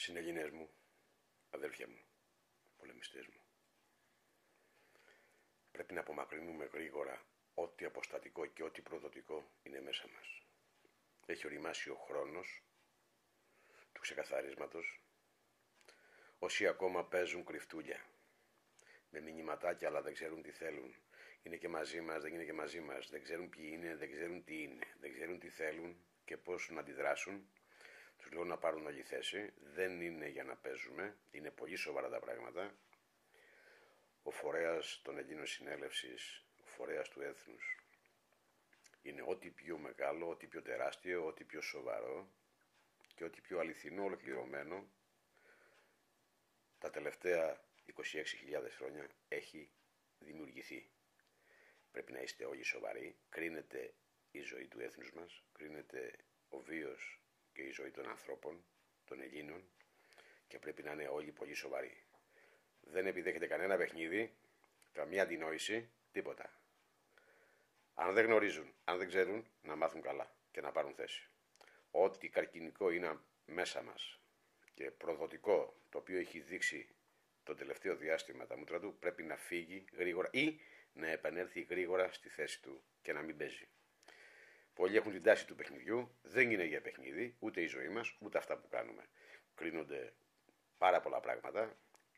Συνεγγινές μου, αδέλφια μου, πολεμιστές μου. Πρέπει να απομακρύνουμε γρήγορα ό,τι αποστατικό και ό,τι προδοτικό είναι μέσα μας. Έχει οριμάσει ο χρόνος του ξεκαθαρίσματος. Όσοι ακόμα παίζουν κρυφτούλια με μηνυματάκια αλλά δεν ξέρουν τι θέλουν, είναι και μαζί μας, δεν είναι και μαζί μας, δεν ξέρουν ποιοι είναι, δεν ξέρουν τι είναι, δεν ξέρουν τι θέλουν και πώς να αντιδράσουν, τους λέω να πάρουν όλη θέση. Δεν είναι για να παίζουμε, είναι πολύ σοβαρά τα πράγματα. Ο φορέας των Ελλήνων Συνέλευσης, ο φορέας του έθνους, είναι ό,τι πιο μεγάλο, ό,τι πιο τεράστιο, ό,τι πιο σοβαρό και ό,τι πιο αληθινό ολοκληρωμένο τα τελευταία 26.000 χρόνια έχει δημιουργηθεί. Πρέπει να είστε όλοι σοβαροί, κρίνεται η ζωή του έθνους μας, κρίνεται ο βίος και η ζωή των ανθρώπων, των Ελλήνων, και πρέπει να είναι όλοι πολύ σοβαροί. Δεν επιδέχεται κανένα παιχνίδι, καμία αντινόηση, τίποτα. Αν δεν γνωρίζουν, αν δεν ξέρουν, να μάθουν καλά και να πάρουν θέση. Ό,τι καρκινικό είναι μέσα μας και προδοτικό, το οποίο έχει δείξει το τελευταίο διάστημα τα μούτρα του, πρέπει να φύγει γρήγορα ή να επανέλθει γρήγορα στη θέση του και να μην παίζει. Πολλοί έχουν την τάση του παιχνιδιού, δεν είναι για παιχνίδι, ούτε η ζωή μας, ούτε αυτά που κάνουμε. Κρίνονται πάρα πολλά πράγματα.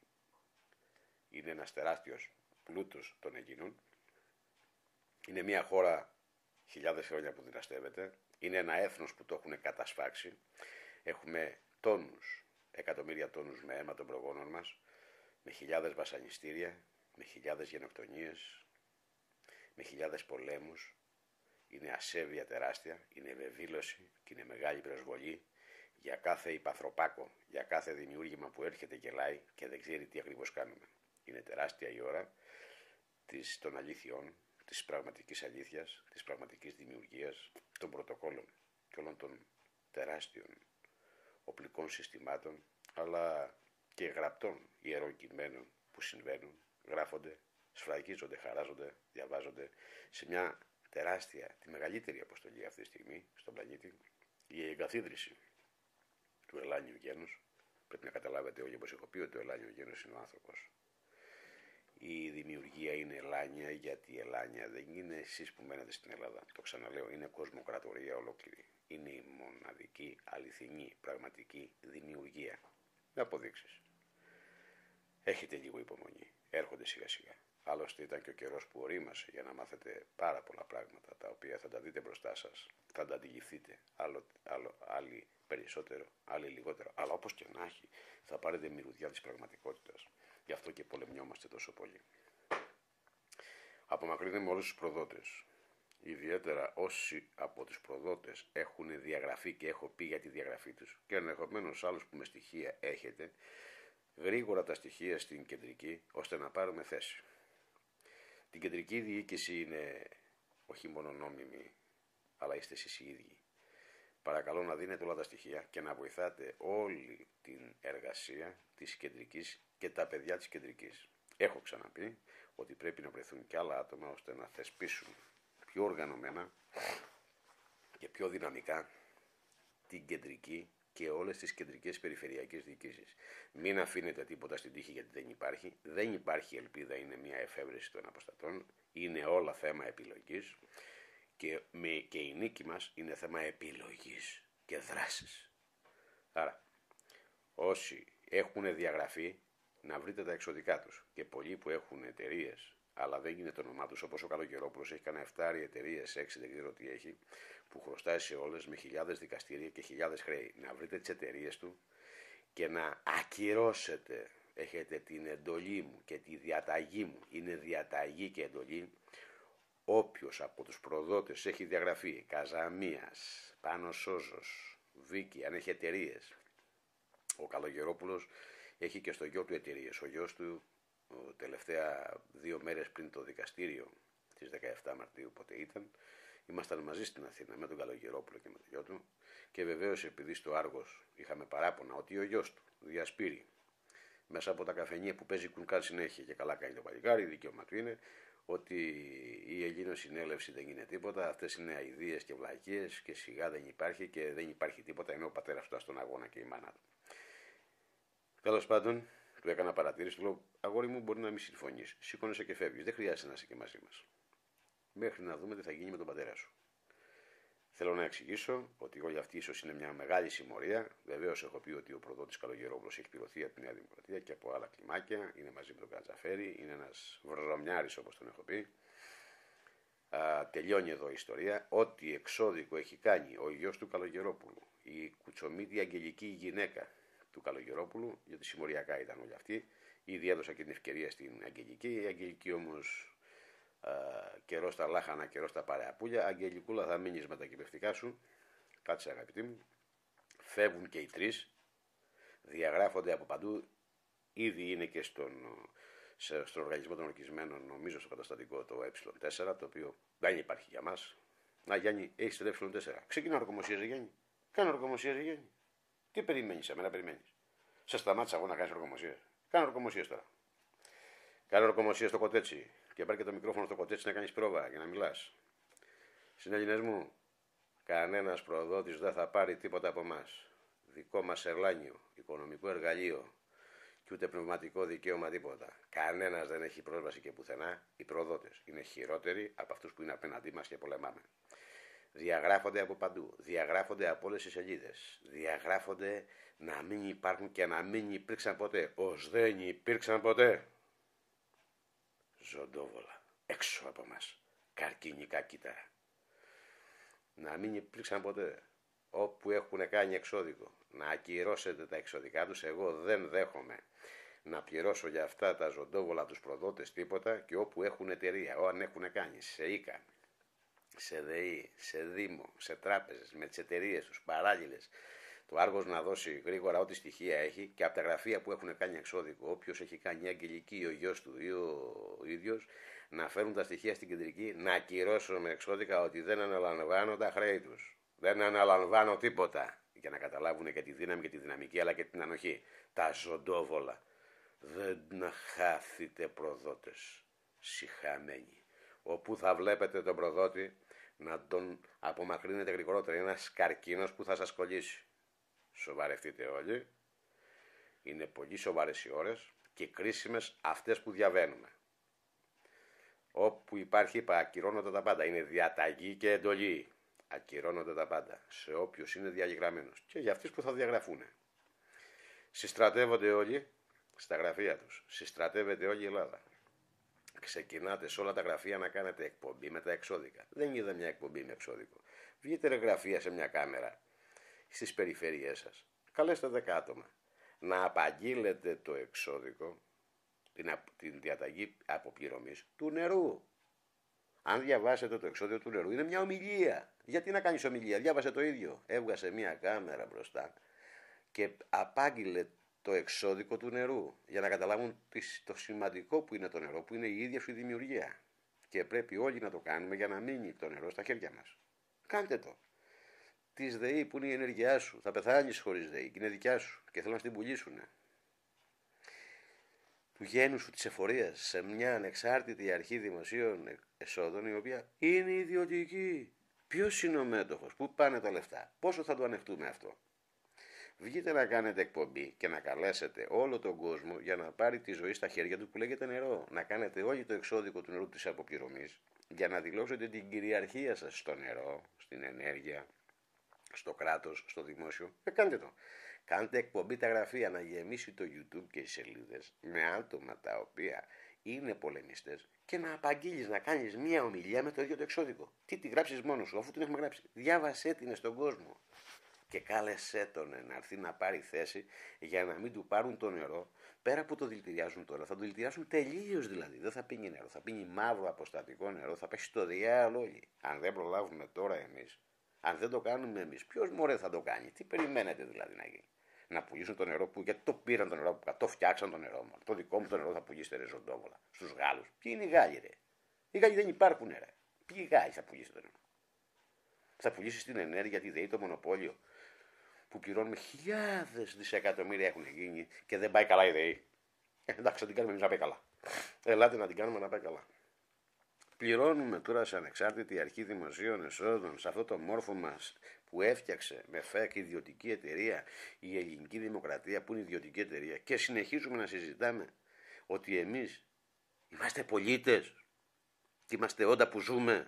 Είναι ένας τεράστιος πλούτος των Ελλήνων. Είναι μια χώρα χιλιάδες χρόνια που δυναστεύεται. Είναι ένα έθνος που το έχουν κατασφάξει. Έχουμε τόνους, εκατομμύρια τόνους με αίμα των προγόνων μας, με χιλιάδες βασανιστήρια, με χιλιάδες γενοκτονίες, με χιλιάδες πολέμους. Είναι ασέβεια τεράστια, είναι ευεβήλωση και είναι μεγάλη προσβολή για κάθε υπαθροπάκο, για κάθε δημιούργημα που έρχεται και γελάει και δεν ξέρει τι ακριβώς κάνουμε. Είναι τεράστια η ώρα των αλήθειών, της πραγματικής αλήθειας, της πραγματικής δημιουργίας, των πρωτοκόλων και όλων των τεράστιων οπλικών συστημάτων, αλλά και γραπτών ιερών κειμένων που συμβαίνουν, γράφονται, σφραγίζονται, χαράζονται, διαβάζονται σε μια τεράστια, τη μεγαλύτερη αποστολή αυτή τη στιγμή στον πλανήτη, η εγκαθίδρυση του ελάνιου γένους. Πρέπει να καταλάβετε όλοι, όπως έχω πει, ότι το ελάνιο γένος είναι ο άνθρωπος. Η δημιουργία είναι ελάνια, γιατί η ελάνια δεν είναι εσείς που μένετε στην Ελλάδα. Το ξαναλέω, είναι κοσμοκρατορία ολόκληρη. Είναι η μοναδική, αληθινή, πραγματική δημιουργία. Με αποδείξεις. Έχετε λίγο υπομονή. Έρχονται σιγά σιγά. Άλλωστε ήταν και ο καιρός που ορίμασε για να μάθετε πάρα πολλά πράγματα, τα οποία θα τα δείτε μπροστά σας, θα τα αντιληφθείτε. Άλλοι περισσότερο, άλλοι λιγότερο. Αλλά όπως και να έχει, θα πάρετε μυρωδιά της πραγματικότητας. Γι' αυτό και πολεμιόμαστε τόσο πολύ. Απομακρύνουμε όλους τους προδότες. Ιδιαίτερα όσοι από τους προδότες έχουν διαγραφεί και έχω πει για τη διαγραφή τους, και ενδεχομένως άλλους που με στοιχεία έχετε, γρήγορα τα στοιχεία στην κεντρική, ώστε να πάρουμε θέση. Την κεντρική διοίκηση είναι όχι μόνο νόμιμη, αλλά είστε εσείς οι ίδιοι. Παρακαλώ να δίνετε όλα τα στοιχεία και να βοηθάτε όλη την εργασία της κεντρικής και τα παιδιά της κεντρικής. Έχω ξαναπεί ότι πρέπει να βρεθούν και άλλα άτομα ώστε να θεσπίσουν πιο οργανωμένα και πιο δυναμικά την κεντρική και όλες τις κεντρικές περιφερειακές διοικήσεις. Μην αφήνετε τίποτα στην τύχη, γιατί δεν υπάρχει. Δεν υπάρχει ελπίδα, είναι μια εφεύρεση των αποστατών. Είναι όλα θέμα επιλογής και η νίκη μας είναι θέμα επιλογής και δράσης. Άρα, όσοι έχουν διαγραφεί, να βρείτε τα εξωτικά τους. Και πολλοί που έχουν εταιρείες, αλλά δεν είναι το όνομά τους, όπως ο Καλογερόπουλος έχει κανένα 7 εταιρείες, 6 δεν ξέρω τι έχει, που χρωστάει σε όλες με χιλιάδες δικαστήρια και χιλιάδες χρέη. Να βρείτε τις εταιρείες του και να ακυρώσετε. Έχετε την εντολή μου και τη διαταγή μου. Είναι διαταγή και εντολή. Όποιος από τους προδότες έχει διαγραφεί, Καζαμίας, Πάνος Σόζος, Βίκη, αν έχει εταιρείες, ο Καλογερόπουλος έχει και στο γιο του εταιρείες. Ο γιος του τελευταία 2 μέρες πριν το δικαστήριο, τις 17 Μαρτίου πότε ήταν, ήμασταν μαζί στην Αθήνα με τον Καλογερόπουλο και με το γιο του, και βεβαίως επειδή στο Άργος είχαμε παράπονα ότι ο γιος του διασπείρει μέσα από τα καφενεία που παίζει κουνκάν συνέχεια, και καλά κάνει το παλικάρι, δικαίωμα του είναι, ότι η Ελλήνων Συνέλευση δεν είναι τίποτα, αυτές είναι αηδίες και βλακίες και σιγά δεν υπάρχει και δεν υπάρχει τίποτα, ενώ ο πατέρας του ήταν στον αγώνα και η μάνα του. Τέλος πάντων, του έκανα παρατήρηση, του λέω: Αγόρι μου, μπορεί να μην συμφωνείς. Σήκωνεσαι και φεύγεις. Δεν χρειάζεται να είσαι και μαζί μας. Μέχρι να δούμε τι θα γίνει με τον πατέρα σου. Θέλω να εξηγήσω ότι όλη αυτή ίσως είναι μια μεγάλη συμμορία. Βεβαίως έχω πει ότι ο προδότης Καλογερόπουλος έχει πληρωθεί από τη Νέα Δημοκρατία και από άλλα κλιμάκια. Είναι μαζί με τον Κατζαφέρη. Είναι ένας βρωμιάρης όπως τον έχω πει. Τελειώνει εδώ η ιστορία. Ό,τι εξώδικο έχει κάνει ο γιος του Καλογερόπουλου, η κουτσομίτη αγγελική γυναίκα του Καλογερόπουλου, γιατί συμμοριακά ήταν όλοι αυτοί. Ήδη έδωσα και την ευκαιρία στην αγγελική. Η αγγελική όμως. Καιρό στα λάχανα, καιρό στα παρεαπούλια. Αγγελικούλα, θα μείνεις με τα κυπευτικά σου. Κάτσε, αγαπητοί μου. Φεύγουν και οι τρεις. Διαγράφονται από παντού. Ήδη είναι και στον οργανισμό των ορκισμένων, νομίζω στο καταστατικό το Ε4, το οποίο δεν υπάρχει για μας. Να, Γιάννη, έχεις το Ε4. Ξεκινά ορκομοσία, Γιάννη. Κάνω ορκομοσία, Γιάννη. Τι περιμένεις, εμένα περιμένεις. Σε σταμάτησα εγώ να κάνεις ορκομοσία. Κάνω ορκομοσία τώρα. Κάνω ορκομοσία στο κοτέτσι. Και πάρει και το μικρόφωνο στο κοτέτσι να κάνεις πρόβα για να μιλάς. Συνέλληνες μου, κανένας προδότης δεν θα πάρει τίποτα από εμάς. Δικό μας ερλάνιο, οικονομικό εργαλείο και ούτε πνευματικό δικαίωμα τίποτα. Κανένας δεν έχει πρόσβαση και πουθενά. Οι προδότες είναι χειρότεροι από αυτούς που είναι απέναντί μας και πολεμάμε. Διαγράφονται από παντού, διαγράφονται από όλες τις σελίδες. Διαγράφονται να μην υπάρχουν και να μην υπήρξαν ποτέ. Ως δεν υπήρξαν ποτέ. Ζωντόβολα, έξω από μας, καρκίνικα κύτταρα. Να μην υπήρξαν ποτέ. Όπου έχουν κάνει εξώδικο, να ακυρώσετε τα εξωδικά τους. Εγώ δεν δέχομαι να πληρώσω για αυτά τα ζωντόβολα τους προδότες τίποτα, και όπου έχουν εταιρεία, αν έχουν κάνει σε ΙΚΑ, σε ΔΕΗ, σε Δήμο, σε τράπεζες, με τις εταιρείες τους παράλληλες, το Άργος να δώσει γρήγορα ό,τι στοιχεία έχει, και από τα γραφεία που έχουν κάνει εξώδικο, όποιος έχει κάνει αγγελική ή ο γιος του ή ο ίδιος, να φέρουν τα στοιχεία στην κεντρική, να ακυρώσω με εξώδικα ότι δεν αναλαμβάνω τα χρέη τους. Δεν αναλαμβάνω τίποτα. Για να καταλάβουν και τη δύναμη και τη δυναμική, αλλά και την ανοχή. Τα ζωντόβολα. Δεν χάθητε προδότες. Σιχαμένοι. Όπου θα βλέπετε τον προδότη, να τον απομακρύνετε γρηγορότερα. Είναι ένας καρκίνος που θα σας κολλήσει. Σοβαρευτείτε όλοι. Είναι πολύ σοβαρές οι ώρες και κρίσιμες αυτές που διαβαίνουμε. Όπου υπάρχει, είπα, ακυρώνονται τα πάντα. Είναι διαταγή και εντολή. Ακυρώνονται τα πάντα. Σε όποιος είναι διαγεγραμμένος. Και για αυτούς που θα διαγραφούν. Συστρατεύονται όλοι στα γραφεία τους. Συστρατεύεται όλη η Ελλάδα. Ξεκινάτε σε όλα τα γραφεία να κάνετε εκπομπή με τα εξώδικα. Δεν είδα μια εκπομπή με εξώδικο. Βγείτε ρε γραφεία σε μια κάμερα στις περιφέρειές σας. Καλέστε 10 άτομα. Να απαγγείλετε το εξώδικο, την διαταγή αποπληρωμής του νερού. Αν διαβάσετε το εξώδικο του νερού, είναι μια ομιλία. Γιατί να κάνεις ομιλία, διάβασε το ίδιο. Έβγασε μια κάμερα μπροστά και απάγγειλε το εξώδικο του νερού, για να καταλάβουν το σημαντικό που είναι το νερό, που είναι η ίδια σου η δημιουργία. Και πρέπει όλοι να το κάνουμε για να μείνει το νερό στα χέρια μας. Κάντε το. Της ΔΕΗ που είναι η ενέργειά σου, θα πεθάνεις χωρίς ΔΕΗ και είναι δικιά σου και θέλουν να την πουλήσουν. Του γένου σου της εφορίας σε μια ανεξάρτητη αρχή δημοσίων εσόδων, η οποία είναι ιδιωτική. Ποιος είναι ο μέτοχος, πού πάνε τα λεφτά, πόσο θα το ανεχτούμε αυτό. Βγείτε να κάνετε εκπομπή και να καλέσετε όλο τον κόσμο για να πάρει τη ζωή στα χέρια του που λέγεται νερό. Να κάνετε όλοι το εξώδικο του νερού της αποπληρωμής για να δηλώσετε την κυριαρχία σας στο νερό, στην ενέργεια, στο κράτος, στο δημόσιο. Κάντε το. Κάντε εκπομπή τα γραφεία, να γεμίσει το YouTube και οι σελίδες με άτομα τα οποία είναι πολεμιστές και να απαγγείλεις, να κάνεις μια ομιλία με το ίδιο το εξώδικο. Τι τη γράψεις μόνος σου, αφού την έχουμε γράψει. Διάβασέ την στον κόσμο. Και κάλεσέ τον να έρθει να πάρει θέση για να μην του πάρουν το νερό, πέρα που το δηλητηριάζουν τώρα. Θα το δηλητηριάσουν τελείως δηλαδή. Δεν θα πίνει νερό. Θα πίνει μαύρο αποστατικό νερό. Θα πέσει στο διάλογο όλοι. Αν δεν προλάβουμε τώρα εμείς, αν δεν το κάνουμε εμείς, ποιος μωρέ θα το κάνει. Τι περιμένετε δηλαδή να γίνει. Να πουλήσουν το νερό που. Γιατί το πήραν το νερό που. Το φτιάξαν το νερό μου. Το δικό μου το νερό θα πουλήσετε ρε ζωντόβολα. Στους Γάλλους. Ποιοι είναι οι Γάλλοι ρε. Οι Γάλλοι δεν υπάρχουν ρε. Ποιοι Γάλλοι θα πουλήσετε το νερό. Θα πουλήσει την ενέργεια, τη ΔΕΗ, το μονοπόλιο. Που πληρώνουμε χιλιάδες δισεκατομμύρια έχουν γίνει και δεν πάει καλά η ΔΕΗ. Εντάξει, θα την κάνουμε εμείς να πάει καλά. Ελάτε να την κάνουμε να πάει καλά. Πληρώνουμε τώρα σε ανεξάρτητη αρχή δημοσίων εσόδων, σε αυτό το μόρφο μας που έφτιαξε με ΦΕΚ ιδιωτική εταιρεία η Ελληνική Δημοκρατία που είναι ιδιωτική εταιρεία και συνεχίζουμε να συζητάμε ότι εμείς είμαστε πολίτες και είμαστε όντα που ζούμε.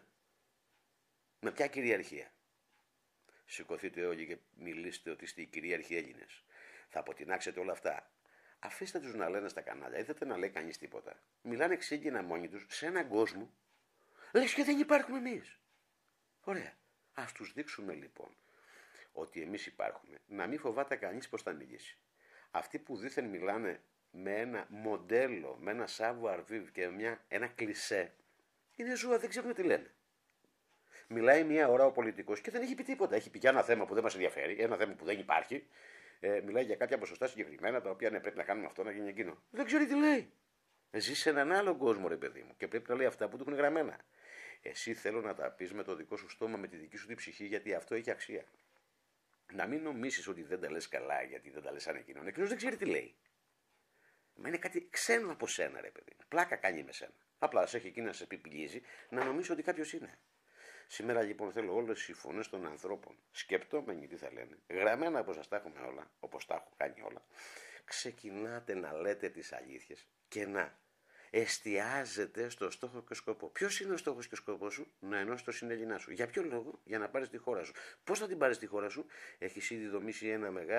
Με ποια κυριαρχία? Σηκωθείτε όλοι και μιλήστε ότι είστε οι κυρίαρχοι Έλληνες. Θα αποτινάξετε όλα αυτά. Αφήστε τους να λένε στα κανάλια, είδατε να λέει κανείς τίποτα. Μιλάνε ξύγκινα μόνοι τους σε έναν κόσμο, λες και δεν υπάρχουμε εμείς. Ωραία. Ας τους δείξουμε λοιπόν ότι εμείς υπάρχουμε. Να μην φοβάται κανείς πως θα μιλήσει. Αυτοί που δήθεν μιλάνε με ένα μοντέλο, με ένα savoir vivre και ένα κλισέ, είναι ζώα, δεν ξέρουμε τι λένε. Μιλάει μία ώρα ο πολιτικός και δεν έχει πει τίποτα. Έχει πει για ένα θέμα που δεν μας ενδιαφέρει, ένα θέμα που δεν υπάρχει. Μιλάει για κάποια ποσοστά συγκεκριμένα τα οποία πρέπει να κάνουμε αυτό, να γίνει εκείνο. Δεν ξέρει τι λέει. Ζει σε έναν άλλο κόσμο, ρε παιδί μου, και πρέπει να λέει αυτά που του έχουν γραμμένα. Εσύ θέλω να τα πεις με το δικό σου στόμα, με τη δική σου την ψυχή, γιατί αυτό έχει αξία. Να μην νομίσεις ότι δεν τα λες καλά, γιατί δεν τα λες σαν εκείνον. Εκείνος δεν ξέρει τι λέει. Μα είναι κάτι ξένο από σένα, ρε παιδί μου. Πλάκα κάνει με σένα. Απλά σε έχει εκεί να σε επιπηλίζει να νομίσει ότι κάποιος είναι. Σήμερα λοιπόν θέλω όλες οι φωνές των ανθρώπων, σκεπτόμενοι τι θα λένε, γραμμένα όπως σας τα έχουμε όλα, όπως τα έχω κάνει όλα, ξεκινάτε να λέτε τις αλήθειες και να εστιάζετε στο στόχο και σκοπό. Ποιος είναι ο στόχος και ο σκοπός σου? Να ενώσεις το συνέλληνά σου. Για ποιο λόγο? Για να πάρεις τη χώρα σου. Πώς θα την πάρεις τη χώρα σου? Έχεις ήδη δομήσει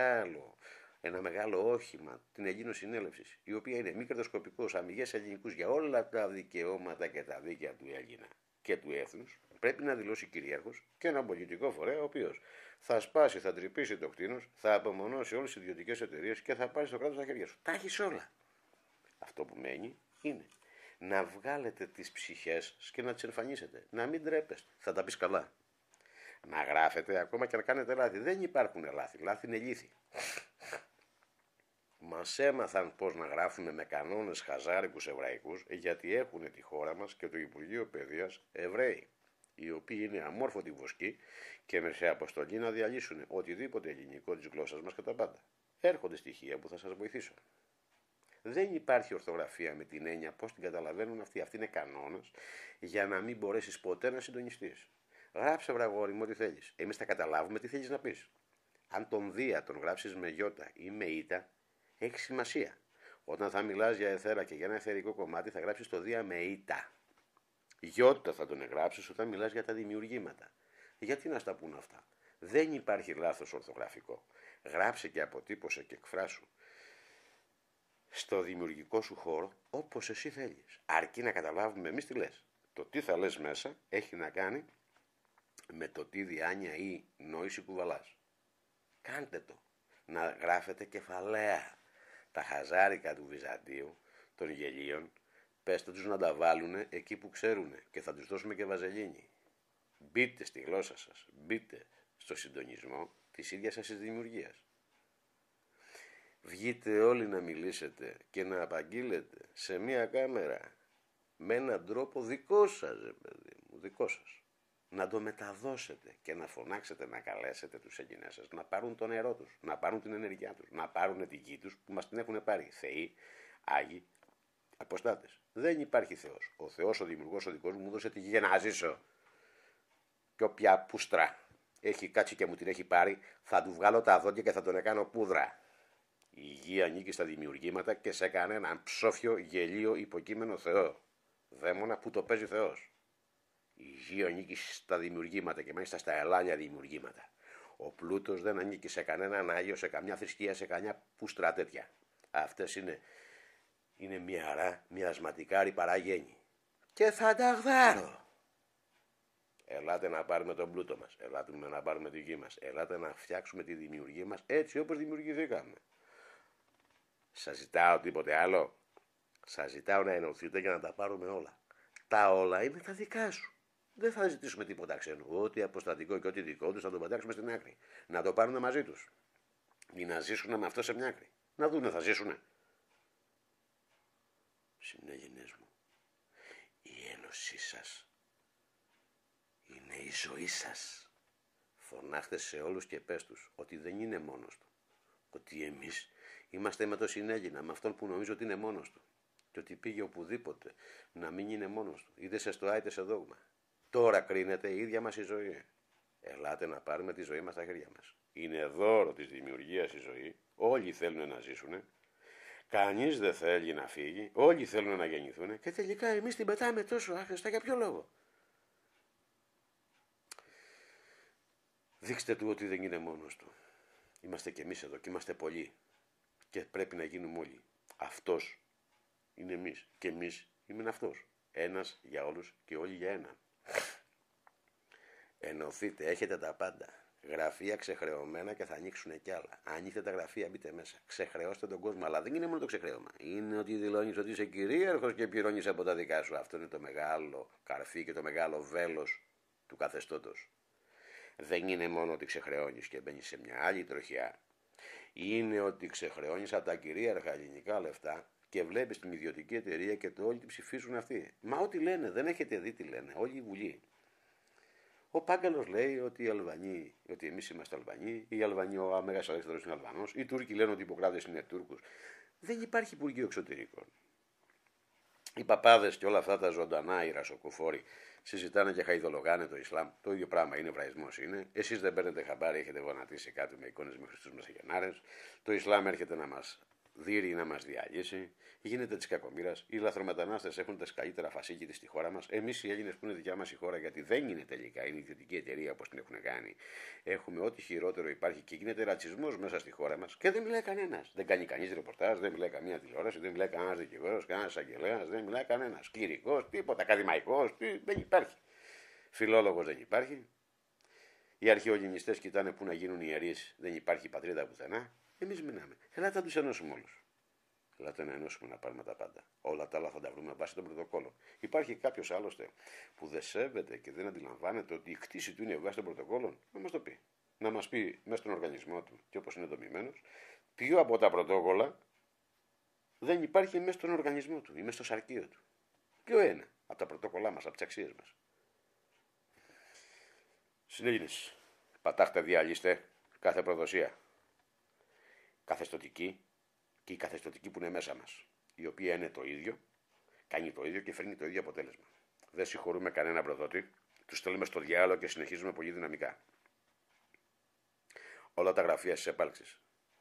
ένα μεγάλο όχημα, την Ελλήνο Συνέλευση, η οποία είναι μη κερδοσκοπικός, αμυγές ελληνικούς για όλα τα δικαιώματα και τα δίκαια του Έλληνα και του έθνους. Πρέπει να δηλώσει κυρίαρχος και ένα πολιτικό φορέα, ο οποίος θα σπάσει, θα τρυπήσει το κτήνος, θα απομονώσει όλες τις ιδιωτικές εταιρείες και θα πάρει στο κράτος στα χέρια σου. Τα έχεις όλα. Αυτό που μένει είναι να βγάλετε τις ψυχές και να τις εμφανίσετε. Να μην τρέπεστε. Θα τα πεις καλά. Να γράφετε ακόμα και να κάνετε λάθη. Δεν υπάρχουν λάθη. Λάθη είναι λύθη. Μας έμαθαν πώς να γράφουμε με κανόνες χαζάρικους εβραϊκούς, γιατί έχουν τη χώρα μας και το Υπουργείο Παιδείας Εβραίοι, οι οποίοι είναι αμόρφωτοι βοσκοί και με σε αποστολή να διαλύσουν οτιδήποτε ελληνικό της γλώσσας μας και τα πάντα. Έρχονται στοιχεία που θα σας βοηθήσω. Δεν υπάρχει ορθογραφία με την έννοια πώς την καταλαβαίνουν αυτοί. Αυτοί είναι κανόνες για να μην μπορέσεις ποτέ να συντονιστείς. Γράψε, βραγόρι μου, ό,τι θέλεις. Εμείς θα καταλάβουμε τι θέλεις να πεις. Αν τον Δία τον γράψεις με γιώτα ή με ήτα, έχει σημασία. Όταν θα μιλάς για εθέρα και για ένα εθερικό κομμάτι, θα γράψεις το Δία με ήτα. Γιώτα θα τον εγγράψεις όταν μιλάς για τα δημιουργήματα. Γιατί να στα πούν αυτά? Δεν υπάρχει λάθος ορθογραφικό. Γράψε και αποτύπωσε και εκφράσου στο δημιουργικό σου χώρο όπως εσύ θέλεις. Αρκεί να καταλάβουμε εμείς τι λες. Το τι θα λες μέσα έχει να κάνει με το τι διάνοια ή νόηση κουβαλάς. Κάντε το. Να γράφετε κεφαλαία. Τα χαζάρικα του Βυζαντίου, των γελίων, πέστε τους να τα βάλουν εκεί που ξέρουν και θα τους δώσουμε και βαζελίνη. Μπείτε στη γλώσσα σας, μπείτε στο συντονισμό της ίδιας σας της δημιουργίας. Βγείτε όλοι να μιλήσετε και να απαγγείλετε σε μία κάμερα με έναν τρόπο δικό σας, παιδί μου, δικό σας. Να το μεταδώσετε και να φωνάξετε, να καλέσετε τους Έλληνες σας, να πάρουν το νερό τους, να πάρουν την ενέργειά τους, να πάρουν την γη τους που μας την έχουν πάρει. Θεοί, Άγιοι, αποστάτες. Δεν υπάρχει Θεός. Ο Θεός, ο δημιουργός, ο δικός μου δώσε τη γη για να ζήσω. Και όποια πούστρα έχει κάτσει και μου την έχει πάρει, θα του βγάλω τα δόντια και θα τον κάνω πούδρα. Η γη ανήκει στα δημιουργήματα και σε κανέναν ψόφιο, γελίο, υποκείμενο Θεό. Δαίμονα που το παίζει Θεός. Η γη ανήκει στα δημιουργήματα και μάλιστα στα ελάλια δημιουργήματα. Ο πλούτος δεν ανήκει σε κανέναν Άγιο, σε καμιά θρησκεία, σε καμιά πούστρα τέτοια. Αυτές είναι μοιρασματικά ρηπαρά γέννη. Και θα τα γδάρω. Ελάτε να πάρουμε τον πλούτο μας. Ελάτε να πάρουμε τη γη μας. Ελάτε να φτιάξουμε τη δημιουργία μας έτσι όπως δημιουργηθήκαμε. Σας ζητάω τίποτε άλλο? Σας ζητάω να ενωθείτε για να τα πάρουμε όλα. Τα όλα είναι τα δικά σου. Δεν θα ζητήσουμε τίποτα ξένο. Ό,τι αποστατικό και ό,τι δικό τους θα το πετάξουμε στην άκρη. Να το πάρουν μαζί τους. Ή να ζήσουν με αυτό σε μια άκρη. Να δούνε, θα ζήσουνε. Συνέλληνες μου, η ένωσή σας είναι η ζωή σας. Φωνάχτε σε όλους και πες τους ότι δεν είναι μόνος του. Ότι εμείς είμαστε με το συνέλληνα, με αυτόν που νομίζω ότι είναι μόνος του. Και ότι πήγε οπουδήποτε να μην είναι μόνος του. Είτε σε στοά είτε σε δόγμα. Τώρα κρίνεται η ίδια μας η ζωή. Ελάτε να πάρουμε τη ζωή μας στα χέρια μας. Είναι δώρο της δημιουργίας η ζωή. Όλοι θέλουν να ζήσουν. Κανείς δεν θέλει να φύγει. Όλοι θέλουν να γεννηθούν. Και τελικά εμείς την πετάμε τόσο άχρηστα. Για ποιο λόγο? Δείξτε του ότι δεν είναι μόνος του. Είμαστε κι εμείς εδώ και είμαστε πολλοί. Και πρέπει να γίνουμε όλοι. Αυτός είναι εμείς. Και εμείς είναι αυτός. Ένας για όλους και όλοι για έναν. Ενωθείτε, έχετε τα πάντα. Γραφεία ξεχρεωμένα και θα ανοίξουν κι άλλα. Ανοίξτε τα γραφεία, μπείτε μέσα. Ξεχρεώστε τον κόσμο. Αλλά δεν είναι μόνο το ξεχρέωμα. Είναι ότι δηλώνεις ότι είσαι κυρίαρχος και πληρώνεις από τα δικά σου. Αυτό είναι το μεγάλο καρφί και το μεγάλο βέλος του καθεστώτος. Δεν είναι μόνο ότι ξεχρεώνεις και μπαίνεις σε μια άλλη τροχιά. Είναι ότι ξεχρεώνεις από τα κυρίαρχα ελληνικά λεφτά και βλέπεις την ιδιωτική εταιρεία και το όλοι τη ψηφίζουν αυτοί. Μα ό,τι λένε, δεν έχετε δει τι λένε. Όλη η Βουλή. Ο Πάγκαλος λέει ότι οι Αλβανοί, ότι εμείς είμαστε Αλβανοί, οι Αλβανοί, ο Μέγας Αλέξανδρος είναι Αλβανός, οι Τούρκοι λένε ότι οι Ιπποκράτες είναι Τούρκους. Δεν υπάρχει Υπουργείο Εξωτερικών. Οι παπάδες και όλα αυτά τα ζωντανά, οι ρασοκοφόροι, συζητάνε και χαϊδολογάνε το Ισλάμ. Το ίδιο πράγμα είναι, βραϊσμός είναι. Εσείς δεν παίρνετε χαμπάρι, έχετε γονατίσει κάτι με εικόνες με Χριστούς Μεσαγενάρες. Το Ισλάμ έρχεται να μας δείρει, να μας διαλύσει. Γίνεται της κακομοίρας. Οι λαθρομετανάστες έχουν τα καλύτερα φασίκητη στη χώρα μας. Εμείς οι Έλληνες που είναι δικιά μας η χώρα, γιατί δεν είναι τελικά, είναι ιδιωτική εταιρεία όπως την έχουν κάνει. Έχουμε ό,τι χειρότερο υπάρχει και γίνεται ρατσισμός μέσα στη χώρα μας και δεν μιλάει κανένας. Δεν κάνει κανείς ρεπορτάζ, δεν μιλάει καμία τηλεόραση, δεν μιλάει κανένας δικηγόρος, κανένας αγγελέας, δεν μιλάει κανένας. Κληρικός, τίποτα, ακαδημαϊκός, δεν υπάρχει. Φιλόλογος δεν υπάρχει. Οι αρχαιολινιστές κοιτάνε πού να γίνουν ιερείς, δεν υπάρχει πατρίδα πουθενά. Εμείς μιλάμε. Ελάτε να τους ενώσουμε όλους. Ελάτε να ενώσουμε να πάρουμε τα πάντα. Όλα τα άλλα θα τα βρούμε βάσει των πρωτοκόλων. Υπάρχει κάποιος άλλωστε που δεν σέβεται και δεν αντιλαμβάνεται ότι η κτήση του είναι βάσει των πρωτοκόλων, να μας το πει. Να μας πει μέσα στον οργανισμό του και όπως είναι δομημένος, ποιο από τα πρωτόκολλα δεν υπάρχει μέσα στον οργανισμό του ή μέσα στο σαρκείο του. Ποιο είναι από τα πρωτόκολλά μας, από τις αξίες μας. Συνέλληνες, πατάχτε, διαλύστε κάθε προδοσία. Καθεστωτική και η καθεστωτική που είναι μέσα μας, η οποία είναι το ίδιο, κάνει το ίδιο και φέρνει το ίδιο αποτέλεσμα. Δεν συγχωρούμε κανένα προδότη, τους στέλνουμε στο διάλογο και συνεχίζουμε πολύ δυναμικά. Όλα τα γραφεία στις επάλξεις.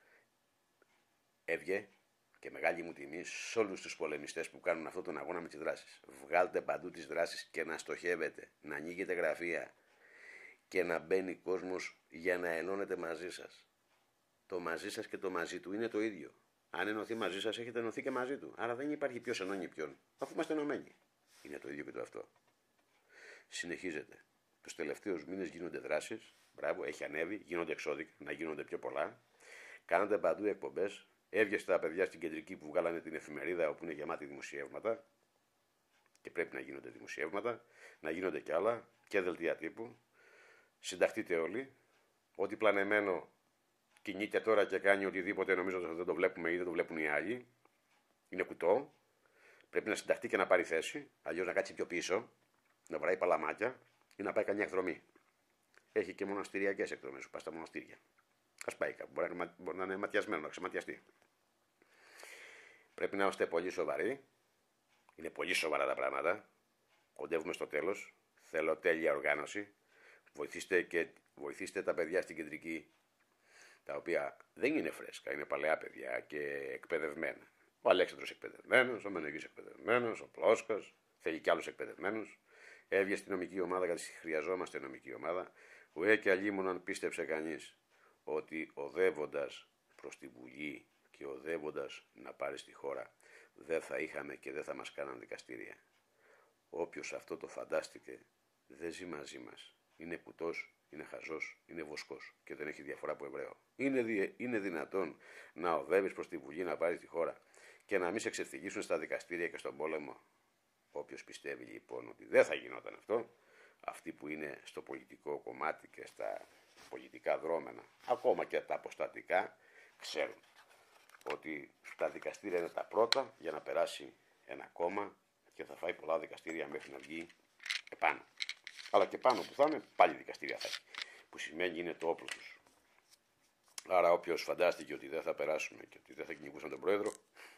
Έβγε και μεγάλη μου τιμή σε όλους τους πολεμιστές που κάνουν αυτόν τον αγώνα με τις δράσεις. Βγάλτε παντού τις δράσεις και να στοχεύετε, να ανοίγετε γραφεία και να μπαίνει κόσμος για να ενώνετε μαζί σας. Το μαζί σας και το μαζί του είναι το ίδιο. Αν ενωθεί μαζί σας, έχετε ενωθεί και μαζί του. Άρα δεν υπάρχει ποιος ενώνει ποιον, αφού είμαστε ενωμένοι. Είναι το ίδιο και το αυτό. Συνεχίζεται. Τους τελευταίους μήνες γίνονται δράσεις. Μπράβο, έχει ανέβει, γίνονται εξώδικα, να γίνονται πιο πολλά. Κάνατε παντού εκπομπές. Έβγε στα παιδιά στην κεντρική που βγάλανε την εφημερίδα, όπου είναι γεμάτη δημοσιεύματα. Και πρέπει να γίνονται δημοσιεύματα, να γίνονται κι άλλα και δελτία τύπου. Συνταχτείτε όλοι. Ό,τι πλανεμένο κινείται τώρα και κάνει οτιδήποτε νομίζω ότι δεν το βλέπουμε ή δεν το βλέπουν οι άλλοι. Είναι κουτό. Πρέπει να συνταχτεί και να πάρει θέση. Αλλιώς να κάτσει πιο πίσω, να βράει παλαμάκια ή να πάει καμιά εκδρομή. Έχει και μοναστηριακές εκδρομές που πας στα μοναστήρια. Ας πάει κάπου. Μπορεί να είναι ματιασμένο, να ξεματιαστεί. Πρέπει να είμαστε πολύ σοβαροί. Είναι πολύ σοβαρά τα πράγματα. Κοντεύουμε στο τέλος. Θέλω τέλεια οργάνωση. Βοηθήστε τα παιδιά στην κεντρική, τα οποία δεν είναι φρέσκα, είναι παλαιά παιδιά και εκπαιδευμένα. Ο Αλέξανδρος εκπαιδευμένος, ο Μενεγής εκπαιδευμένος, ο Πλόσκας, θέλει κι άλλους εκπαιδευμένους. Έβγε στη νομική ομάδα, γιατί χρειαζόμαστε νομική ομάδα. Ουέ και αλλήμον αν πίστεψε κανείς ότι οδεύοντας προς τη Βουλή και οδεύοντας να πάρει στη χώρα, δεν θα είχαμε και δεν θα μας κάναν δικαστήρια. Όποιος αυτό το φαντάστηκε, δεν ζει μαζί μας. Είναι κουτός, είναι χαζός, είναι βοσκός και δεν έχει διαφορά από Εβραίο. Είναι δυνατόν να οδεύεις προς τη Βουλή να πάρεις τη χώρα και να μην σε εξευθυγήσουν στα δικαστήρια και στον πόλεμο? Όποιος πιστεύει λοιπόν ότι δεν θα γινόταν αυτό, αυτοί που είναι στο πολιτικό κομμάτι και στα πολιτικά δρόμενα, ακόμα και τα αποστατικά, ξέρουν ότι τα δικαστήρια είναι τα πρώτα για να περάσει ένα κόμμα και θα φάει πολλά δικαστήρια μέχρι να βγει επάνω. Αλλά και πάνω που θα είναι, πάλι δικαστήρια θα έχει. Που σημαίνει είναι το όπλο τους. Άρα όποιος φαντάστηκε ότι δεν θα περάσουμε και ότι δεν θα κυνηγούσαν τον πρόεδρο,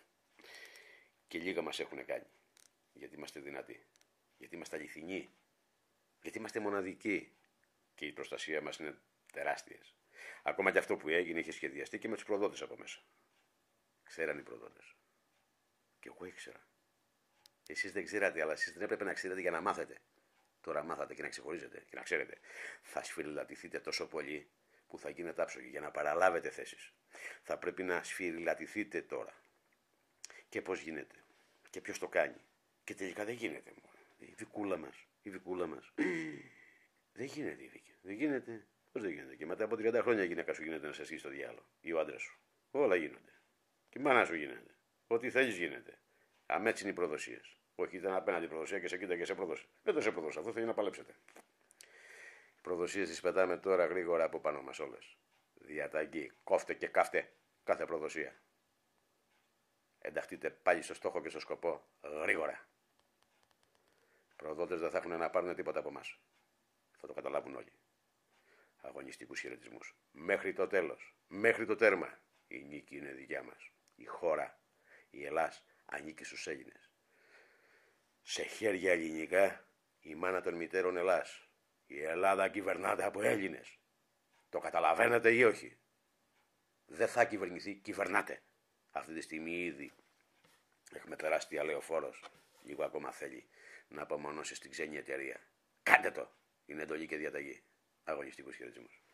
και λίγα μας έχουν κάνει. Γιατί είμαστε δυνατοί. Γιατί είμαστε αληθινοί. Γιατί είμαστε μοναδικοί. Και η προστασία μας είναι τεράστιες. Ακόμα και αυτό που έγινε είχε σχεδιαστεί και με τους προδότες από μέσα. Ξέραν οι προδότες. Και εγώ ήξερα. Εσείς δεν ξέρατε, αλλά εσείς δεν έπρεπε να ξέρετε για να μάθετε. Τώρα μάθατε και να ξεχωρίζετε και να ξέρετε. Θα σφυριλατηθείτε τόσο πολύ που θα γίνετε άψογοι για να παραλάβετε θέσεις. Θα πρέπει να σφυριλατηθείτε τώρα. Και πώς γίνεται. Και ποιος το κάνει. Και τελικά δεν γίνεται. Η βικούλα μας. Δεν γίνεται η Βίκη. Δεν γίνεται. Πώς δεν γίνεται. Και μετά από 30 χρόνια η γυναίκα σου γίνεται να σε ασχίσει στο διάλογο. Ή ο άντρας σου. Όλα γίνονται. Και η μάνα σου γίνεται. Ό,τι θέλεις γίνεται. Αμέτσι είναι οι προδοσίες. Όχι, ήταν απέναντι η προδοσία και σε κοίτα και σε προδόσε. Δεν το σε προδόσε. Αυτό θέλει να παλέψετε. Οι προδοσίες τις πετάμε τώρα γρήγορα από πάνω μας όλες. Διαταγή. Κόφτε και κάφτε κάθε προδοσία. Ενταχτείτε πάλι στο στόχο και στο σκοπό. Γρήγορα. Οι προδότες δεν θα έχουν να πάρουν τίποτα από εμάς. Θα το καταλάβουν όλοι. Αγωνιστικούς χαιρετισμούς. Μέχρι το τέλος. Μέχρι το τέρμα. Η νίκη είναι δικιά μας. Η χώρα, η Ελλάς, ανήκει στους Έλληνες. Σε χέρια ελληνικά, η μάνα των μητέρων Ελλάς. Η Ελλάδα κυβερνάται από Έλληνες. Το καταλαβαίνετε ή όχι? Δεν θα κυβερνηθεί, κυβερνάτε. Αυτή τη στιγμή ήδη έχουμε τεράστια λεωφόρος. Λίγο ακόμα θέλει να απομονώσει στην ξένη εταιρεία. Κάντε το. Είναι εντολή και διαταγή. Αγωνιστικούς χαιρετισμούς.